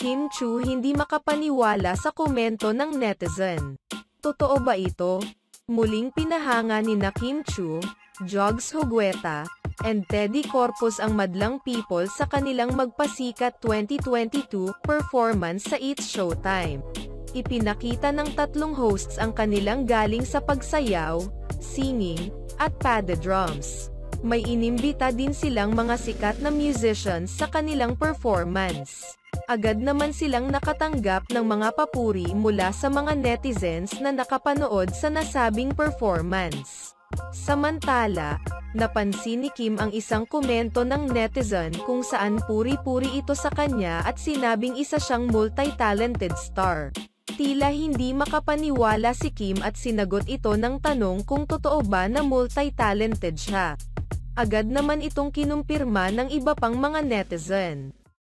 Kim Chiu hindi makapaniwala sa komento ng netizen. Totoo ba ito? Muling pinahanga ni Kim Chiu, Jogs Hugueta, and Teddy Corpus ang madlang people sa kanilang magpasikat 2022 performance sa It's Showtime. Ipinakita ng tatlong hosts ang kanilang galing sa pagsayaw, singing, at padded drums. May inimbita din silang mga sikat na musicians sa kanilang performance. Agad naman silang nakatanggap ng mga papuri mula sa mga netizens na nakapanood sa nasabing performance. Samantala, napansin ni Kim ang isang komento ng netizen kung saan puri-puri ito sa kanya at sinabing isa siyang multi-talented star. Tila hindi makapaniwala si Kim at sinagot ito ng tanong kung totoo ba na multi-talented siya. Agad naman itong kinumpirma ng iba pang mga netizen.